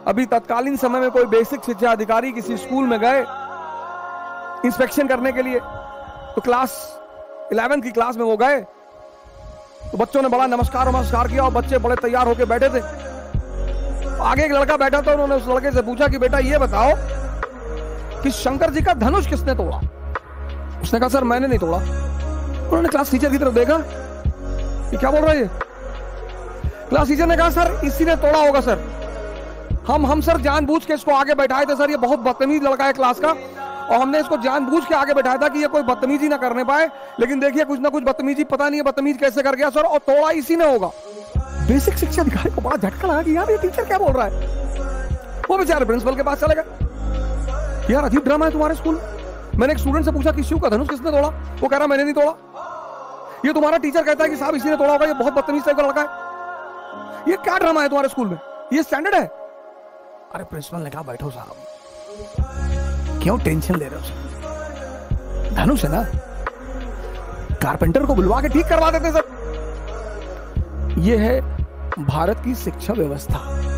अभी तत्कालीन समय में कोई बेसिक शिक्षा अधिकारी किसी स्कूल में गए इंस्पेक्शन करने के लिए, तो क्लास 11 की क्लास में वो गए, तो बच्चों ने बड़ा नमस्कार किया और बच्चे बड़े तैयार होकर बैठे थे। आगे एक लड़का बैठा था, उन्होंने उस लड़के से पूछा कि बेटा ये बताओ कि शंकर जी का धनुष किसने तोड़ा? उसने कहा सर मैंने नहीं तोड़ा। उन्होंने क्लास टीचर की तरफ देखा, ये क्या बोल रहा है ये? क्लास टीचर ने कहा सर इसी ने तोड़ा होगा सर, हम सर जानबूझ के इसको आगे बैठाए थे सर, ये बहुत बदतमीज लड़का है क्लास का, और हमने इसको जानबूझ के आगे बैठाया था कि ये कोई बदतमीजी ना करने पाए, लेकिन देखिए कुछ ना कुछ बदतमीजी, पता नहीं है बदतमीज कैसे कर गया सर, और तोड़ा इसी ने होगा। बेसिक शिक्षा अधिकारी को बड़ा झटका लगा कि यार ये टीचर क्या बोल रहा है। वो बेचारे प्रिंसिपल के पास चले गए, यार अजीब ड्रामा है तुम्हारे स्कूल। मैंने एक स्टूडेंट से पूछा कि शिव का धनुष किसने तोड़ा? वो कह रहा मैंने नहीं तोड़ा। ये तुम्हारा टीचर कहता है कि साहब इसी ने तोड़ा होगा, ये बहुत बदतमीज टाइप का लड़का है। ये क्या ड्रामा है तुम्हारे स्कूल में? ये स्टैंडर्ड है? अरे प्रिंसिपल ने कहा बैठो साहब, क्यों टेंशन ले रहे हो? धनुष है ना, कारपेंटर को बुलवा के ठीक करवा देते सर। ये है भारत की शिक्षा व्यवस्था।